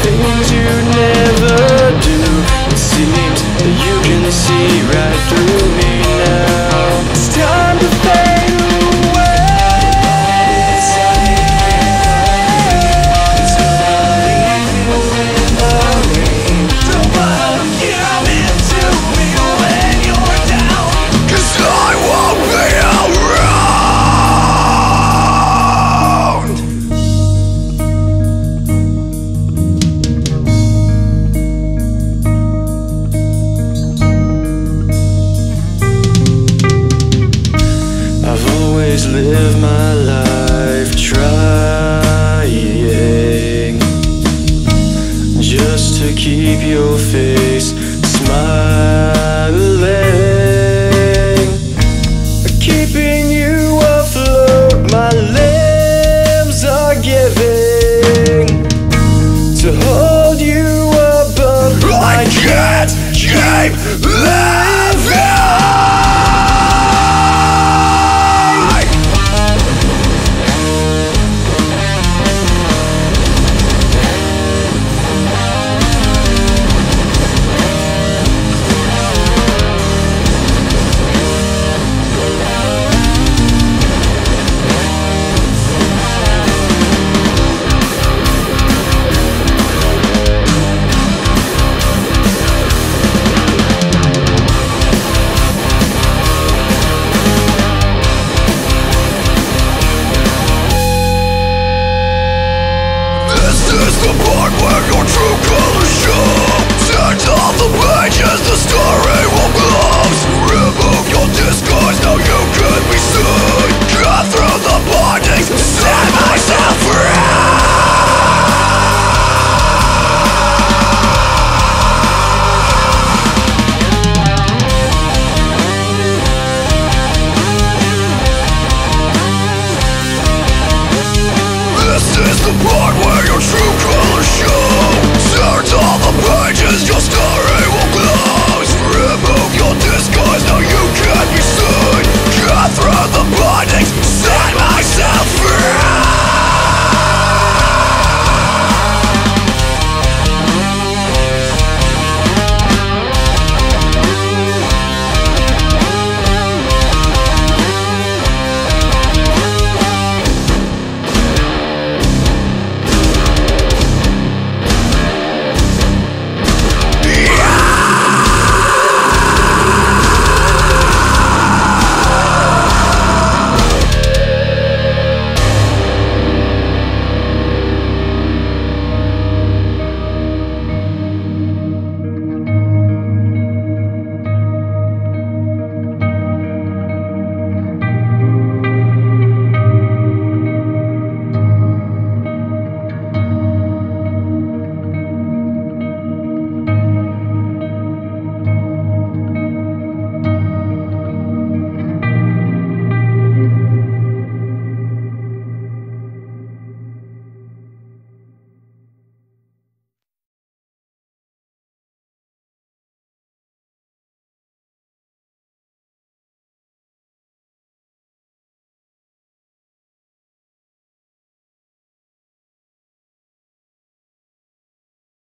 things you never do. It seems that you can see right through me now. It's time to fade away. It's gonna leave you in the rain. Don't wanna come into me when you're down, 'cause I won't be around. I've always lived my life trying just to keep your face smiling, keeping you afloat. My limbs are giving to hold you above. I can't keep living.